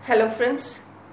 Hello friends,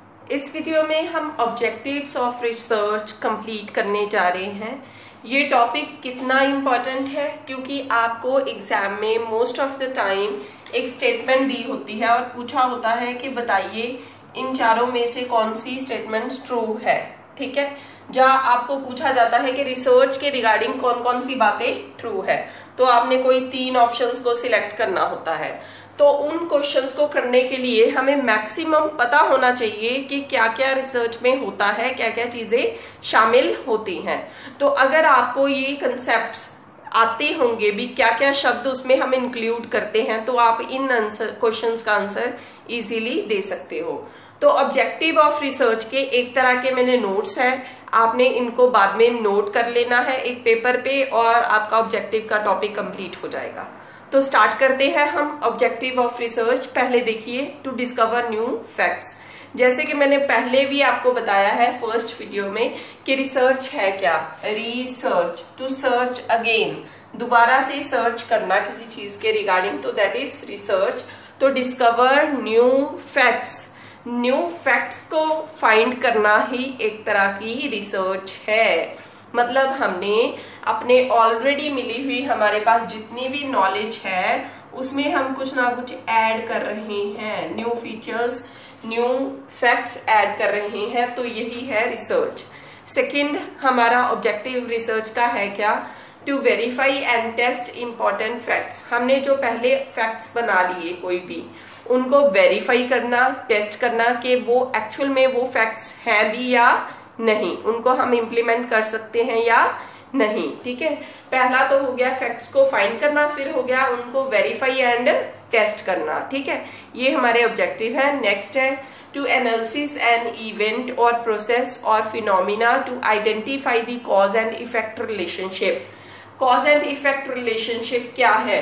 इस video में हम ऑब्जेक्टिव्स ऑफ रिसर्च कंप्लीट करने जा रहे हैं। ये टॉपिक कितना इम्पोर्टेंट है क्योंकि आपको एग्जाम में मोस्ट ऑफ द टाइम एक स्टेटमेंट दी होती है और पूछा होता है कि बताइए इन चारों में से कौन सी स्टेटमेंट ट्रू है। ठीक है, जहाँ आपको पूछा जाता है कि रिसर्च के रिगार्डिंग कौन कौन सी बातें ट्रू है, तो आपने कोई 3 ऑप्शंस को सिलेक्ट करना होता है। तो उन क्वेश्चंस को करने के लिए हमें मैक्सिमम पता होना चाहिए कि क्या क्या रिसर्च में होता है, क्या क्या चीजें शामिल होती हैं। तो अगर आपको ये कंसेप्ट्स आते होंगे भी, क्या क्या शब्द उसमें हम इंक्लूड करते हैं, तो आप इन आंसर क्वेश्चंस का आंसर इजीली दे सकते हो। तो ऑब्जेक्टिव ऑफ रिसर्च के एक तरह के मैंने नोट्स हैं, आपने इनको बाद में नोट कर लेना है एक पेपर पे और आपका ऑब्जेक्टिव का टॉपिक कंप्लीट हो जाएगा। तो स्टार्ट करते हैं हम ऑब्जेक्टिव ऑफ रिसर्च। पहले देखिए, टू डिस्कवर न्यू फैक्ट्स। जैसे कि मैंने पहले भी आपको बताया है फर्स्ट वीडियो में कि रिसर्च है क्या। रिसर्च, टू सर्च अगेन, दोबारा से सर्च करना किसी चीज के रिगार्डिंग, तो दैट इज रिसर्च। तो discover new facts, new facts को फाइंड करना ही एक तरह की रिसर्च है। मतलब हमने अपने ऑलरेडी मिली हुई हमारे पास जितनी भी नॉलेज है उसमें हम कुछ ना कुछ ऐड कर रहे हैं, new features, new facts add कर रहे हैं, तो यही है रिसर्च। सेकंड हमारा ऑब्जेक्टिव रिसर्च का है क्या, to verify and test important facts. हमने जो पहले फैक्ट्स बना लिए कोई भी, उनको वेरीफाई करना, टेस्ट करना कि वो एक्चुअल में वो फैक्ट्स हैं भी या नहीं, उनको हम इम्प्लीमेंट कर सकते हैं या नहीं। ठीक है, पहला तो हो गया फैक्ट्स को फाइंड करना, फिर हो गया उनको वेरीफाई एंड टेस्ट करना। ठीक है, ये हमारे ऑब्जेक्टिव है। नेक्स्ट है टू एनालिसिस एन इवेंट और प्रोसेस और phenomena to identify the cause and effect relationship. Cause and effect relationship क्या है,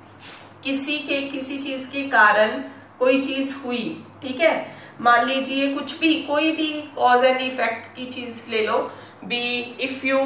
किसी चीज के कारण कोई चीज हुई। ठीक है, मान लीजिए कुछ भी, कोई भी कॉज एंड इफेक्ट की चीज ले लो बी। इफ यू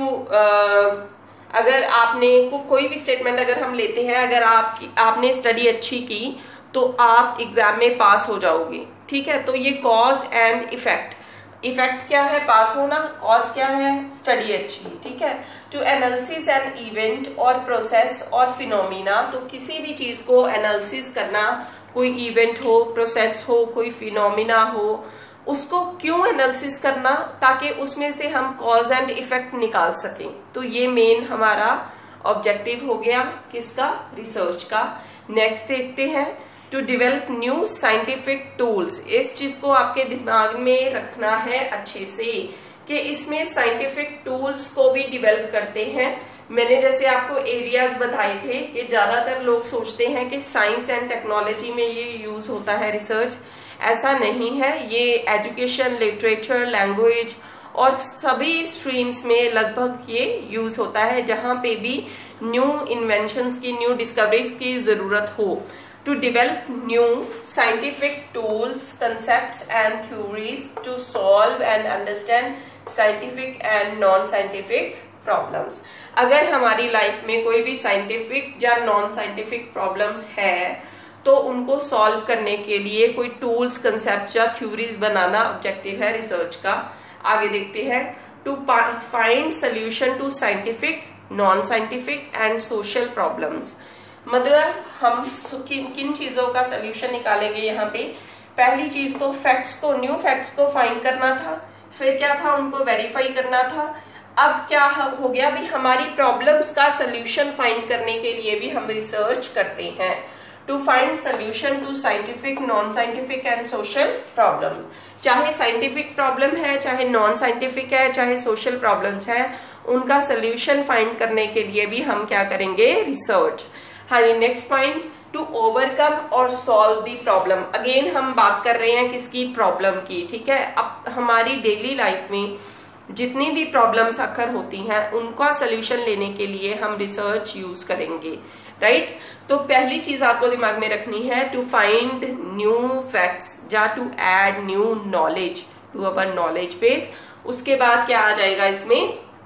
अगर आपने कोई भी स्टेटमेंट अगर हम लेते हैं, अगर आपने स्टडी अच्छी की तो आप एग्जाम में पास हो जाओगे। ठीक है, तो ये कॉज एंड इफेक्ट। इफेक्ट क्या है, पास होना, कॉज क्या है, स्टडी अच्छी। ठीक है, टू एनालिसिस एन इवेंट और प्रोसेस और फिनोमिना, तो किसी भी चीज को एनालिसिस करना, कोई इवेंट हो, प्रोसेस हो, कोई फिनोमिना हो, उसको क्यों एनालिसिस करना, ताकि उसमें से हम कॉज एंड इफेक्ट निकाल सकें। तो ये मेन हमारा ऑब्जेक्टिव हो गया किसका, रिसर्च का। नेक्स्ट देखते हैं to develop new scientific tools. इस चीज को आपके दिमाग में रखना है अच्छे से कि इसमें साइंटिफिक टूल्स को भी डेवलप करते हैं। मैंने जैसे आपको एरियाज बताए थे कि ज्यादातर लोग सोचते हैं कि साइंस एंड टेक्नोलॉजी में ये यूज होता है रिसर्च, ऐसा नहीं है। ये एजुकेशन, लिटरेचर, लैंग्वेज और सभी स्ट्रीम्स में लगभग ये यूज होता है, जहां पे भी न्यू इन्वेंशंस की, न्यू डिस्कवरीज की जरूरत हो। To develop new scientific tools, concepts and theories to solve and understand scientific and non-scientific problems. अगर हमारी लाइफ में कोई भी साइंटिफिक या नॉन साइंटिफिक प्रॉब्लम्स है तो उनको सॉल्व करने के लिए कोई टूल्स, कंसेप्ट या थ्योरीज बनाना ऑब्जेक्टिव है रिसर्च का। आगे देखते हैं to find solution to scientific, non scientific and social problems. मतलब हम किन चीजों का सोल्यूशन निकालेंगे यहाँ पे। पहली चीज तो फैक्ट्स को, न्यू फैक्ट्स को फाइंड करना था, फिर क्या था, उनको वेरीफाई करना था। अब क्या हो गया भी, हमारी प्रॉब्लम्स का सोल्यूशन फाइंड करने के लिए भी हम रिसर्च करते हैं। To find solution to scientific, non scientific and social problems. चाहे साइंटिफिक प्रॉब्लम है, चाहे नॉन साइंटिफिक है, चाहे सोशल प्रॉब्लम्स है, उनका सोल्यूशन फाइंड करने के लिए भी हम क्या करेंगे, रिसर्च। हाँ जी, नेक्स्ट पॉइंट टू ओवरकम और सॉल्व दी प्रॉब्लम। अगेन हम बात कर रहे हैं किसकी, प्रॉब्लम की। ठीक है, अब हमारी डेली लाइफ में जितनी भी प्रॉब्लम्स अक्सर होती हैं उनका सोल्यूशन लेने के लिए हम रिसर्च यूज करेंगे, राइट। तो पहली चीज आपको दिमाग में रखनी है टू फाइंड न्यू फैक्ट्स या to add new knowledge to our knowledge base. उसके बाद क्या आ जाएगा इसमें,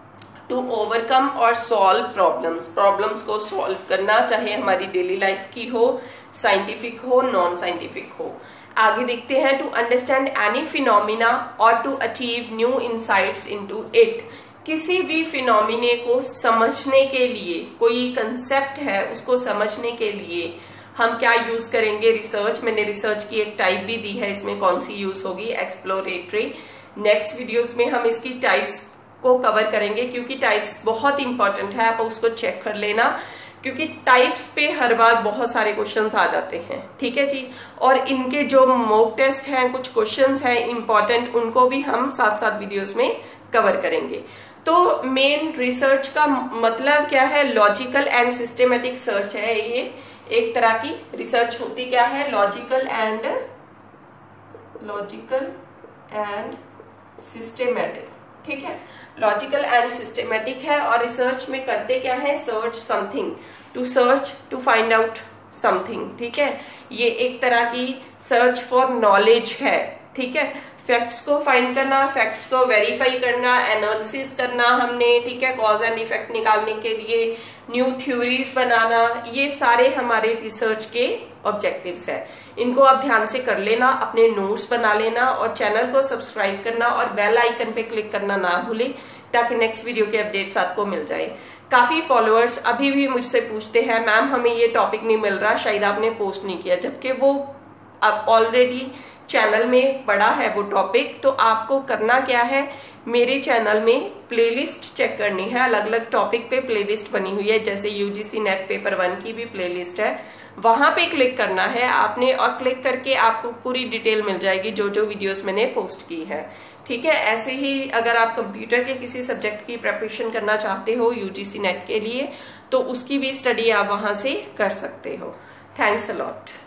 टू ओवरकम और सॉल्व प्रॉब्लम्स को सॉल्व करना, चाहे हमारी डेली लाइफ की हो, साइंटिफिक हो, नॉन साइंटिफिक हो। आगे देखते हैं, टू अंडरस्टैंड एनी फिनोमिना और to achieve new insights into it. किसी भी फिनोमिने को समझने के लिए, कोई कंसेप्ट है उसको समझने के लिए हम क्या यूज करेंगे? रिसर्च। मैंने रिसर्च की एक टाइप भी दी है, इसमें कौन सी यूज होगी? एक्सप्लोरेटरी। नेक्स्ट वीडियोस में हम इसकी टाइप्स को कवर करेंगे, क्योंकि टाइप्स बहुत इंपॉर्टेंट है, आप उसको चेक कर लेना, क्योंकि टाइप्स पे हर बार बहुत सारे क्वेश्चंस आ जाते हैं। ठीक है जी। और इनके जो मॉक टेस्ट हैं, कुछ क्वेश्चंस हैं इंपॉर्टेंट, उनको भी हम साथ साथ वीडियोस में कवर करेंगे। तो मेन रिसर्च का मतलब क्या है? लॉजिकल एंड सिस्टमेटिक सर्च है। ये एक तरह की रिसर्च होती क्या है? Logical and systematic. ठीक है, लॉजिकल एंड सिस्टमेटिक है। और रिसर्च में करते क्या है? Search something, to find out something. ठीक है, ये एक तरह की सर्च फॉर नॉलेज है। ठीक है, फैक्ट्स को फाइंड करना, फैक्ट्स को वेरीफाई करना, एनालिसिस करना हमने, ठीक है, कॉज एंड इफेक्ट निकालने के लिए, न्यू थ्योरीज बनाना, ये सारे हमारे रिसर्च के ऑब्जेक्टिव्स है। इनको आप ध्यान से कर लेना, अपने नोट्स बना लेना और चैनल को सब्सक्राइब करना और बेल आइकन पे क्लिक करना ना भूलें, ताकि नेक्स्ट वीडियो के अपडेट्स आपको मिल जाए। काफी फॉलोअर्स अभी भी मुझसे पूछते हैं, मैम हमें ये टॉपिक नहीं मिल रहा, शायद आपने पोस्ट नहीं किया, जबकि वो अब ऑलरेडी चैनल में पड़ा है वो टॉपिक। तो आपको करना क्या है? मेरे चैनल में प्लेलिस्ट चेक करनी है, अलग अलग टॉपिक पे प्लेलिस्ट बनी हुई है, जैसे यूजीसी नेट पेपर 1 की भी प्लेलिस्ट है, वहां पे क्लिक करना है आपने, और क्लिक करके आपको पूरी डिटेल मिल जाएगी जो जो वीडियोस मैंने पोस्ट की है। ठीक है, ऐसे ही अगर आप कंप्यूटर के किसी सब्जेक्ट की प्रिपरेशन करना चाहते हो यूजीसी नेट के लिए, तो उसकी भी स्टडी आप वहां से कर सकते हो। Thanks a lot.